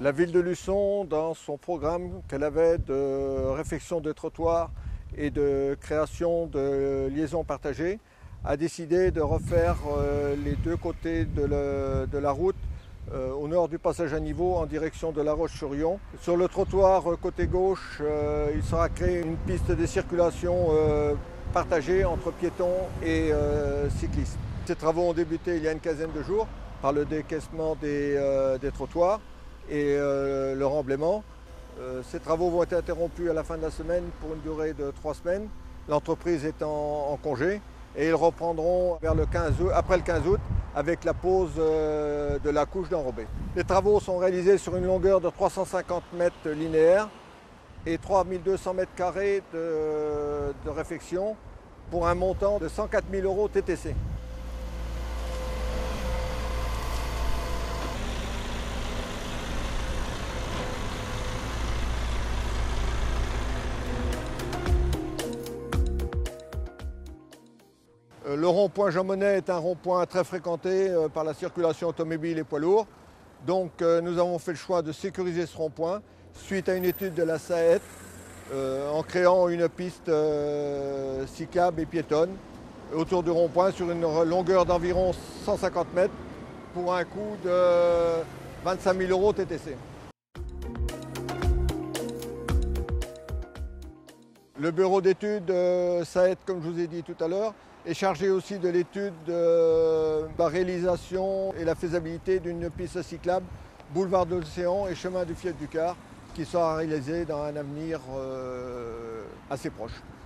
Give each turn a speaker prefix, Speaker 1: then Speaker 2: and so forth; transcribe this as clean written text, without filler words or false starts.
Speaker 1: La ville de Luçon, dans son programme qu'elle avait de réfection de trottoirs et de création de liaisons partagées, a décidé de refaire les deux côtés de la route au nord du passage à niveau en direction de La Roche-sur-Yon. Sur le trottoir côté gauche, il sera créé une piste de circulation partagée entre piétons et cyclistes. Ces travaux ont débuté il y a une quinzaine de jours par le décaissement des trottoirs et le remblaiement. Ces travaux vont être interrompus à la fin de la semaine pour une durée de 3 semaines. L'entreprise est en congé et ils reprendront vers après le 15 août avec la pose de la couche d'enrobé. Les travaux sont réalisés sur une longueur de 350 mètres linéaires et 3200 mètres carrés de réfection pour un montant de 104 000 € TTC. Le rond-point Jean Monnet est un rond-point très fréquenté par la circulation automobile et poids lourds. Donc nous avons fait le choix de sécuriser ce rond-point suite à une étude de la SAET en créant une piste cyclable et piétonne autour du rond-point sur une longueur d'environ 150 mètres pour un coût de 25 000 € TTC. Le bureau d'études SAET, comme je vous ai dit tout à l'heure, est chargé aussi de l'étude de la réalisation et la faisabilité d'une piste cyclable boulevard de l'Océan et chemin du Fief du Car qui sera réalisée dans un avenir assez proche.